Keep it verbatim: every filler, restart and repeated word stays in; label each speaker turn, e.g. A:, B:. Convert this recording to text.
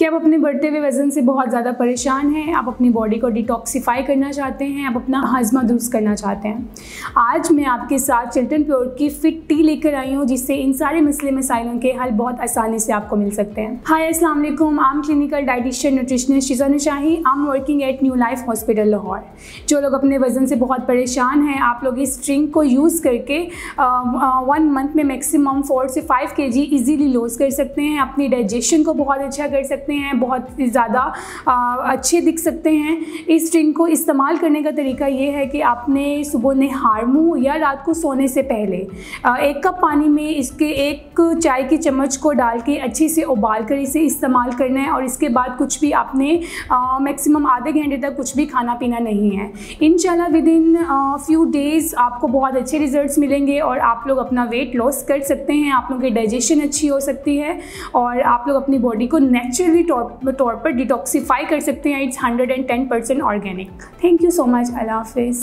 A: कि आप अपने बढ़ते हुए वज़न से बहुत ज़्यादा परेशान हैं, आप अपनी बॉडी को डिटॉक्सिफाई करना चाहते हैं, आप अपना हाजमा दुरुस्त करना चाहते हैं। आज मैं आपके साथ चिल्टन प्योर की फिट टी लेकर आई हूँ, जिससे इन सारे मसले मसाइलों के हल बहुत आसानी से आपको मिल सकते हैं। हाय अस्सलाम वालेकुम, I am clinical dietitian nutritionist Shiza Shahi. I am working at New Life Hospital Lahore. जो लोग अपने वज़न से बहुत परेशान हैं, आप लोग इस ड्रिंक को यूज़ करके वन मंथ में मैक्सिमम फोर से five K G easily loss कर सकते हैं। अपनी डाइजेशन को बहुत अच्छा कर सकते हैं, बहुत ज़्यादा अच्छे दिख सकते हैं। इस ड्रिंक को इस्तेमाल करने का तरीका ये है कि आपने सुबह नहार मुँह या रात को सोने से पहले एक कप पानी में इसके एक चाय की चम्मच को डाल के अच्छे से उबाल कर इसे इस्तेमाल करना है। और इसके बाद कुछ भी आपने मैक्सिमम आधे घंटे तक कुछ भी खाना पीना नहीं है। इंशाल्लाह विद इन फ्यू डेज़ आपको बहुत अच्छे रिजल्ट्स मिलेंगे और आप लोग अपना वेट लॉस कर सकते हैं। आप लोगों की डाइजेशन अच्छी हो सकती है और आप लोग अपनी बॉडी को नेचुरली तौर पर डिटॉक्सिफाई कर सकते हैं। It's hundred and ten percent organic. Thank you so much. अल्लाह हाफिज़।